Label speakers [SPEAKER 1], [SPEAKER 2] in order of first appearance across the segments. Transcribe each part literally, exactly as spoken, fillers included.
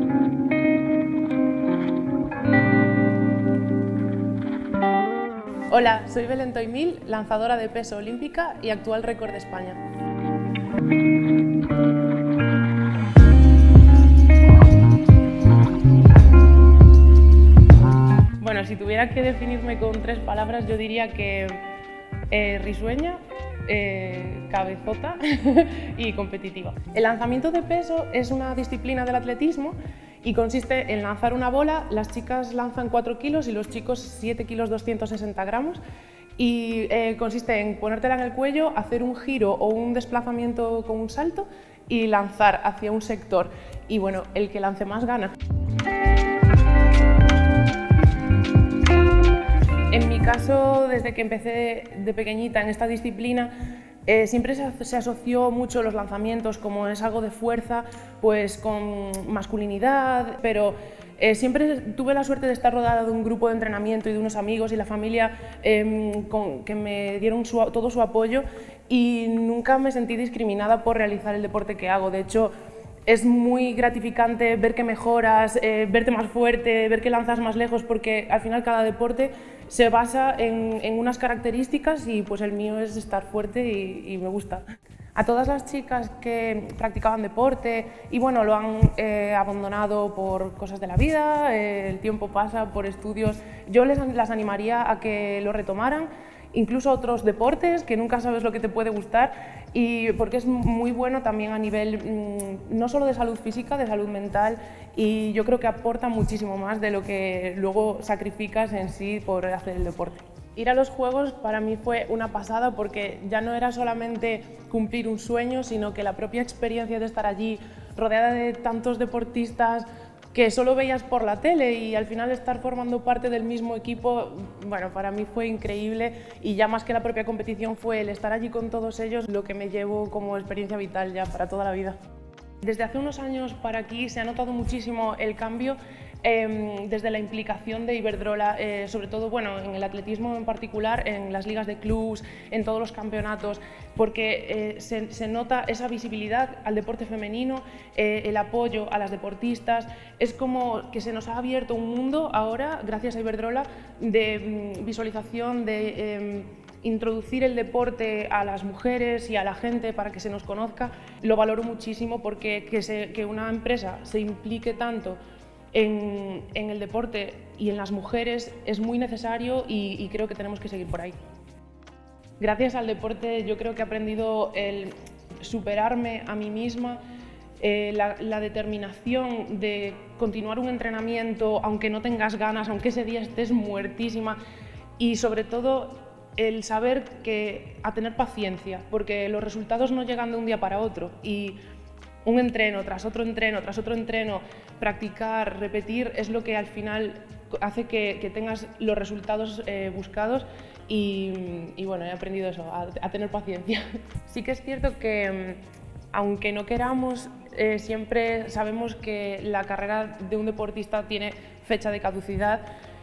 [SPEAKER 1] Hola, soy Belén Toimil, lanzadora de peso olímpica y actual récord de España. Bueno, si tuviera que definirme con tres palabras, yo diría que eh, risueña, eh, cabezota y competitiva. El lanzamiento de peso es una disciplina del atletismo y consiste en lanzar una bola. Las chicas lanzan cuatro kilos y los chicos siete kilos doscientos sesenta gramos, y eh, consiste en ponértela en el cuello, hacer un giro o un desplazamiento con un salto y lanzar hacia un sector, y bueno, el que lance más gana. En mi caso, desde que empecé de pequeñita en esta disciplina, eh, siempre se, se asoció mucho los lanzamientos, como es algo de fuerza, pues con masculinidad, pero eh, siempre tuve la suerte de estar rodeada de un grupo de entrenamiento y de unos amigos y la familia eh, con, que me dieron su, todo su apoyo, y nunca me sentí discriminada por realizar el deporte que hago. De hecho, es muy gratificante ver que mejoras, eh, verte más fuerte, ver que lanzas más lejos, porque al final cada deporte se basa en, en unas características, y pues el mío es estar fuerte y, y me gusta. A todas las chicas que practicaban deporte y bueno, lo han eh, abandonado por cosas de la vida, eh, el tiempo pasa, por estudios, yo les, las animaría a que lo retomaran, incluso otros deportes que nunca sabes lo que te puede gustar, y porque es muy bueno también a nivel mmm, no solo de salud física, de salud mental, y yo creo que aporta muchísimo más de lo que luego sacrificas en sí por hacer el deporte. Ir a los Juegos para mí fue una pasada, porque ya no era solamente cumplir un sueño, sino que la propia experiencia de estar allí rodeada de tantos deportistas que solo veías por la tele, y al final estar formando parte del mismo equipo, bueno, para mí fue increíble, y ya más que la propia competición fue el estar allí con todos ellos lo que me llevo como experiencia vital ya para toda la vida. Desde hace unos años para aquí se ha notado muchísimo el cambio eh, desde la implicación de Iberdrola, eh, sobre todo bueno, en el atletismo en particular, en las ligas de clubs, en todos los campeonatos, porque eh, se, se nota esa visibilidad al deporte femenino, eh, el apoyo a las deportistas. Es como que se nos ha abierto un mundo ahora, gracias a Iberdrola, de mm, visualización, de eh, introducir el deporte a las mujeres y a la gente para que se nos conozca. Lo valoro muchísimo, porque que, se, que una empresa se implique tanto en, en el deporte y en las mujeres es muy necesario, y, y creo que tenemos que seguir por ahí. Gracias al deporte yo creo que he aprendido el superarme a mí misma, eh, la, la determinación de continuar un entrenamiento aunque no tengas ganas, aunque ese día estés muertísima, y sobre todo el saber que a tener paciencia, porque los resultados no llegan de un día para otro, y un entreno tras otro entreno tras otro entreno, practicar, repetir, es lo que al final hace que, que tengas los resultados eh, buscados, y, y bueno, he aprendido eso, a, a tener paciencia. Sí que es cierto que, aunque no queramos, eh, siempre sabemos que la carrera de un deportista tiene fecha de caducidad,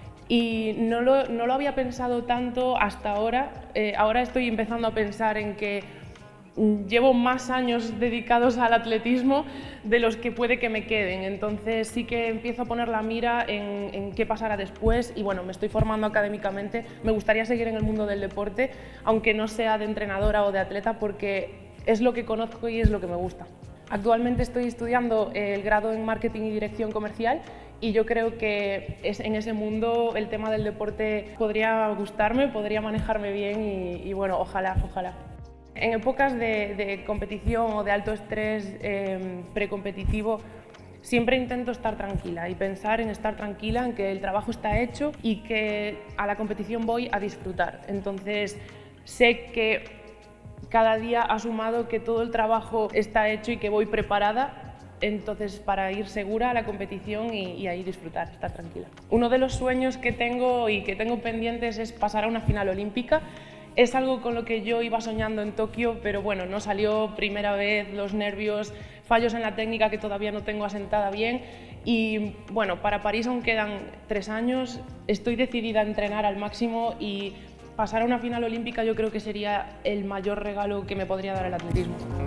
[SPEAKER 1] y no lo, no lo había pensado tanto hasta ahora. Eh, ahora estoy empezando a pensar en que llevo más años dedicados al atletismo de los que puede que me queden, entonces sí que empiezo a poner la mira en, en qué pasará después, y bueno, me estoy formando académicamente. Me gustaría seguir en el mundo del deporte, aunque no sea de entrenadora o de atleta, porque es lo que conozco y es lo que me gusta. Actualmente estoy estudiando el grado en Marketing y Dirección Comercial, y yo creo que es, en ese mundo el tema del deporte podría gustarme, podría manejarme bien, y, y bueno, ojalá, ojalá. En épocas de, de competición o de alto estrés eh, precompetitivo, siempre intento estar tranquila y pensar en estar tranquila, en que el trabajo está hecho y que a la competición voy a disfrutar. Entonces sé que cada día ha sumado que todo el trabajo está hecho y que voy preparada, entonces para ir segura a la competición y, y ahí disfrutar, estar tranquila. Uno de los sueños que tengo y que tengo pendientes es pasar a una final olímpica. Es algo con lo que yo iba soñando en Tokio, pero bueno, no salió, primera vez, los nervios, fallos en la técnica que todavía no tengo asentada bien, y bueno, para París aún quedan tres años, estoy decidida a entrenar al máximo, y pasar a una final olímpica yo creo que sería el mayor regalo que me podría dar el atletismo.